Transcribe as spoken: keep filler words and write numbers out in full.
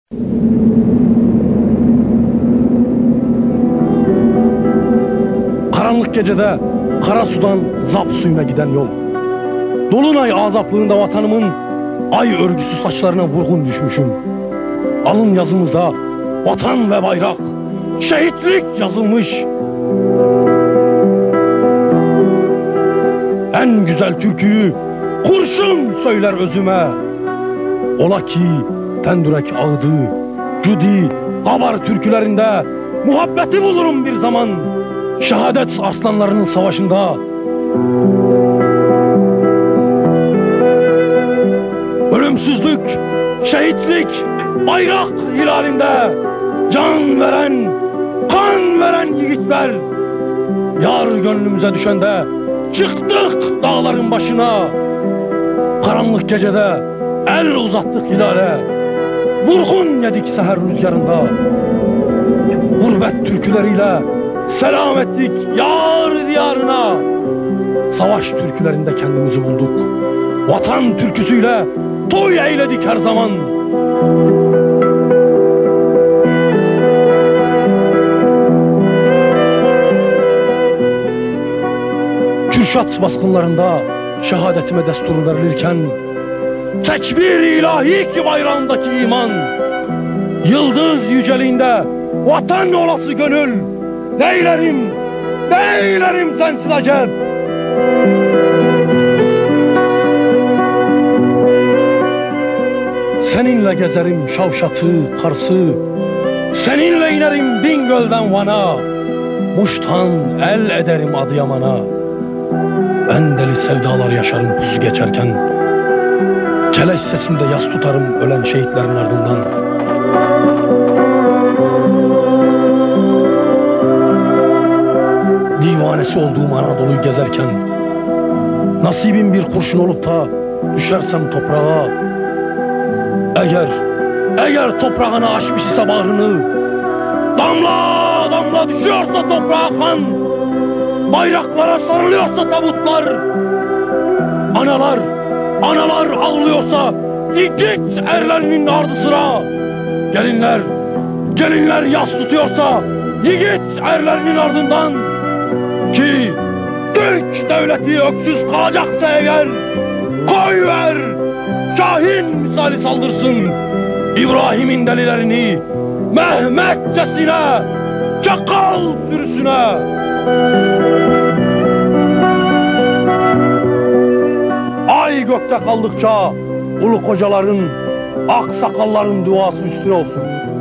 Karanlık gecede Karasu'dan Zap suyuna giden yol. Dolunay azaplığında vatanımın ay örgüsü saçlarına vurgun düşmüşüm. Alın yazımızda vatan ve bayrak, şehitlik yazılmış. En güzel türküyü kurşun söyler özüme. Ola ki Tendürek ağıdı, Cudi, Habar türkülerinde muhabbeti bulurum bir zaman. Şehadet arslanlarının savaşında. Ölümsüzlük, şehitlik, bayrak hilalinde can veren, kan veren yiğitler. Yar gönlümüze düşende çıktık dağların başına. Karanlık gecede el uzattık hilale. Vurgun yedik seher rüzgarında. Gurbet türküleriyle selam ettik yar diyarına. Savaş türkülerinde kendimizi bulduk. Vatan türküsüyle toy eyledik her zaman. Kürşat baskınlarında şehadetime destur verilirken tekbir ilahi ki bayrağındaki iman, yıldız yüceliğinde vatan olası gönül, neylerim, neylerim sensiz acep. Seninle gezerim Şavşat'ı, Kars'ı, seninle inerim Bingöl'den Van'a, Muş'tan el ederim Adıyaman'a. Ben deli sevdalar yaşarım pusu geçerken, keleş sesinde yas tutarım ölen şehitlerin ardından. Divanesi olduğum Anadolu'yu gezerken, nasibim bir kurşun olup da düşersem toprağa, eğer, eğer toprağına aşmış ise bağrını, damla damla düşüyorsa toprağa kan, bayraklara sarılıyorsa tabutlar, analar, analar ağlıyorsa yiğit erlerinin ardı sıra, gelinler, gelinler yas tutuyorsa yiğit erlerinin ardından, ki Türk devleti öksüz kalacaksa eğer, koy ver, Şahin misali saldırsın İbrahim'in delilerini Mehmetçesine, çakal sürüsüne. Ay gökte kaldıkça ulu kocaların, ak sakalların duası üstüne olsun.